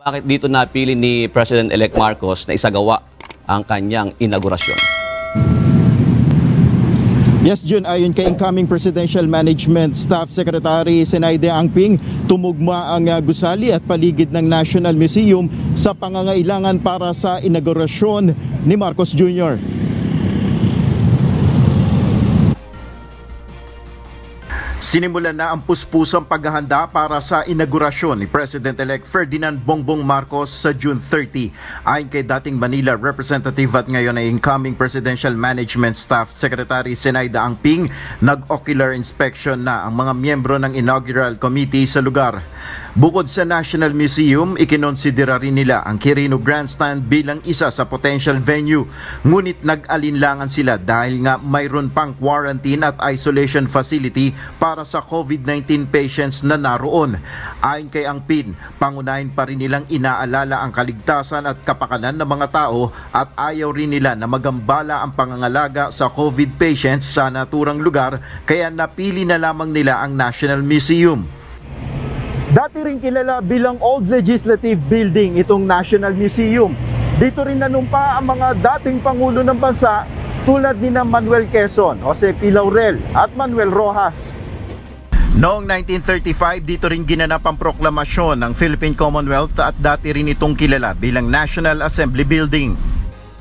Bakit dito napili ni President-elect Marcos na isagawa ang kanyang inaugurasyon? Yes, Jun, ayon kay incoming Presidential Management Staff Secretary Zenaida Angping, tumugma ang gusali at paligid ng National Museum sa pangangailangan para sa inaugurasyon ni Marcos Jr. Sinimulan na ang puspusang paghahanda para sa inaugurasyon ni President-elect Ferdinand Bongbong Marcos sa June 30. Ayon kay dating Manila Representative at ngayon ay incoming Presidential Management Staff Secretary Zenaida Angping, nag-ocular inspection na ang mga miyembro ng inaugural committee sa lugar. Bukod sa National Museum, ikinonsidera rin nila ang Quirino Grandstand bilang isa sa potential venue. Ngunit nag-alinlangan sila dahil nga mayroon pang quarantine at isolation facility para sa COVID-19 patients na naroon. Ayon kay Angpin, pangunahin pa rin nilang inaalala ang kaligtasan at kapakanan ng mga tao at ayaw rin nila na magambala ang pangangalaga sa COVID patients sa naturang lugar, kaya napili na lamang nila ang National Museum. Dati rin kilala bilang Old Legislative Building itong National Museum. Dito rin nanumpa ang mga dating Pangulo ng Bansa tulad ni Manuel Quezon, Jose P. Laurel at Manuel Rojas. Noong 1935, dito rin ginanap ang proklamasyon ng Philippine Commonwealth at dati rin itong kilala bilang National Assembly Building.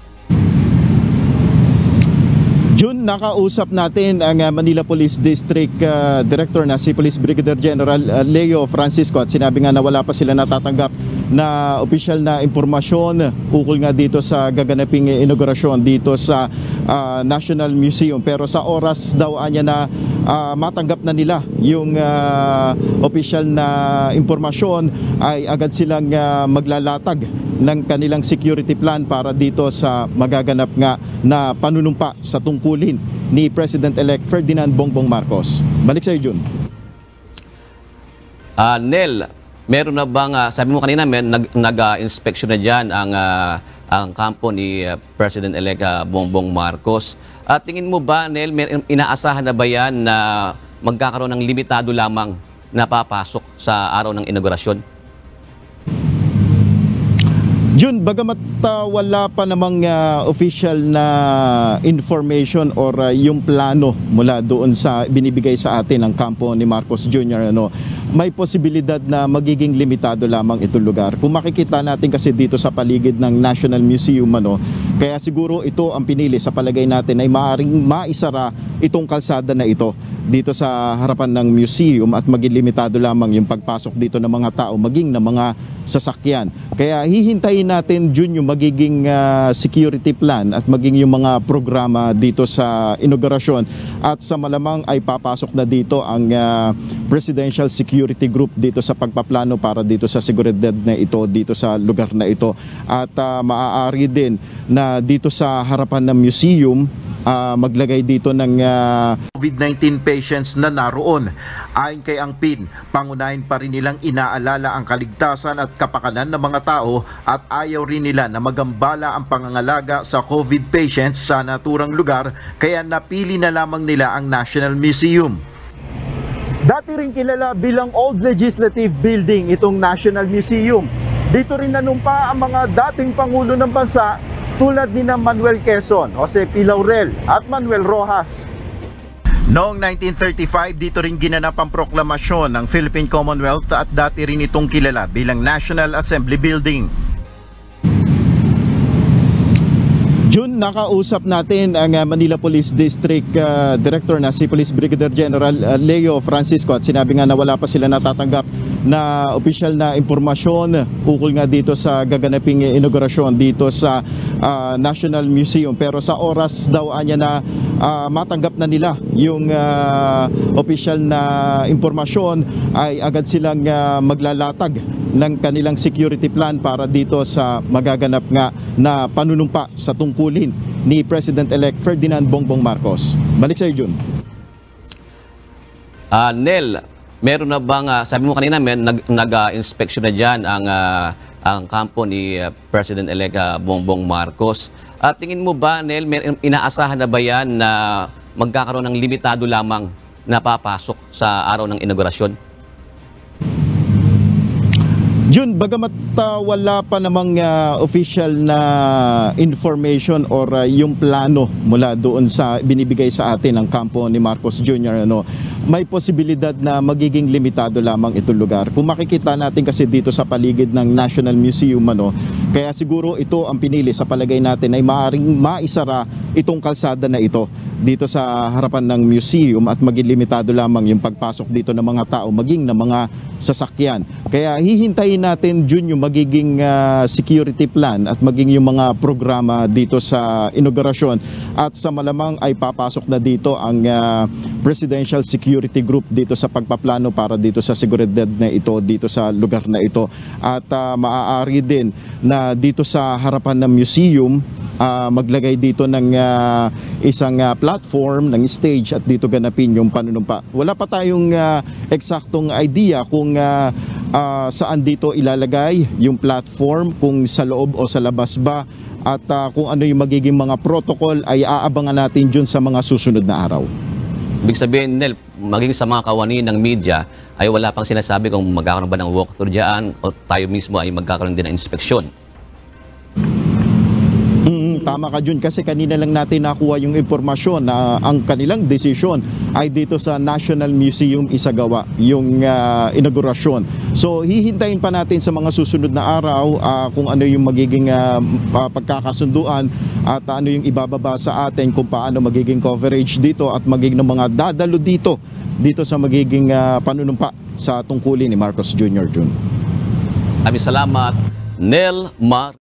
June, nakausap natin ang Manila Police District Director na si Police Brigadier General Leo Francisco at sinabi nga na wala pa sila natatanggap na opisyal na impormasyon ukol nga dito sa gaganaping inaugurasyon dito sa National Museum. Pero sa oras daw niya na matanggap na nila yung opisyal na impormasyon ay agad silang maglalatag ng kanilang security plan para dito sa magaganap nga na panunumpa sa tungkulin ni President-elect Ferdinand Bongbong Marcos. Balik sa iyo, Jun. Nel, meron na bang, sabi mo kanina, nag-inspection na dyan ang kampo ni President-elect Bongbong Marcos. Tingin mo ba, Nel, inaasahan na ba yan na magkakaroon ng limitado lamang na papasok sa araw ng inaugurasyon? Jun, bagamat wala pa namang official na information or yung plano mula doon sa binibigay sa atin ng kampo ni Marcos Jr., may posibilidad na magiging limitado lamang itong lugar. Kung makikita natin kasi dito sa paligid ng National Museum, kaya siguro ito ang pinili sa palagay natin ay maaaring maisara itong kalsada na ito dito sa harapan ng museum at maging limitado lamang yung pagpasok dito ng mga tao, maging ng mga sasakyan. Kaya hihintayin natin, Jun, yung magiging security plan at maging yung mga programa dito sa inaugurasyon at sa malamang ay papasok na dito ang Presidential Security Group dito sa pagpaplano para dito sa seguridad na ito dito sa lugar na ito. At maaari din na dito sa harapan ng museum maglagay dito ng COVID-19 patients na naroon. Ayon kay Angpin, pangunahin pa rin nilang inaalala ang kaligtasan at kapakanan ng mga tao at ayaw rin nila na magambala ang pangangalaga sa COVID patients sa naturang lugar, kaya napili na lamang nila ang National Museum. Dati rin kilala bilang Old Legislative Building itong National Museum. Dito rin nanumpa ang mga dating Pangulo ng Bansa tulad ni Manuel Quezon, Jose P. Laurel at Manuel Rojas. Noong 1935, dito rin ginanap ang proklamasyon ng Philippine Commonwealth at dati rin itong kilala bilang National Assembly Building. June, nakausap natin ang Manila Police District Director na si Police Brigadier General Leo Francisco at sinabi nga na wala pa sila natatanggap na opisyal na impormasyon ukol nga dito sa gaganaping inaugurasyon dito sa National Museum. Pero sa oras daw niya na matanggap na nila yung opisyal na impormasyon ay agad silang maglalatag ng kanilang security plan para dito sa magaganap nga na panunumpa sa tungkulin ni President-elect Ferdinand Bongbong Marcos. Balik sa iyo, Jun. Nel, meron na bang, sabi mo kanina, nag-inspection na dyan ang kampo ni President-elect Bongbong Marcos. Tingin mo ba, Nel, inaasahan na ba yan na magkakaroon ng limitado lamang na papasok sa araw ng inaugurasyon? Jun, bagamat wala pa namang official na information or yung plano mula doon sa binibigay sa atin ng kampo ni Marcos Jr., may posibilidad na magiging limitado lamang itong lugar. Kung makikita natin kasi dito sa paligid ng National Museum, kaya siguro ito ang pinili sa palagay natin ay maaaring maisara itong kalsada na ito dito sa harapan ng museum at maging limitado lamang yung pagpasok dito ng mga tao maging ng mga sasakyan. Kaya hihintayin natin, Jun, yung magiging security plan at maging yung mga programa dito sa inaugurasyon, at sa malamang ay papasok na dito ang Presidential Security Group dito sa pagpaplano para dito sa seguridad na ito dito sa lugar na ito. At maaari din na dito sa harapan ng museum maglagay dito ng isang platform ng stage at dito ganapin yung panunumpa. Wala pa tayong eksaktong idea kung saan dito ilalagay yung platform, kung sa loob o sa labas ba, at kung ano yung magiging mga protocol ay aabangan natin dyan sa mga susunod na araw. Ibig sabihin, Nel, maging sa mga kawani ng media ay wala pang sinasabi kung magkakaroon ba ng walkthrough dyan o tayo mismo ay magkakaroon din ng inspeksyon. Tama ka, Jun, kasi kanina lang natin nakuha yung impormasyon na ang kanilang desisyon ay dito sa National Museum isagawa yung inaugurasyon. So hihintayin pa natin sa mga susunod na araw kung ano yung magiging pagkakasunduan at ano yung ibababa sa atin kung paano magiging coverage dito at magiging mga dadalo dito sa magiging panunumpa sa tungkulin ni Marcos Jr. Jun. Salamat, Nel Mar.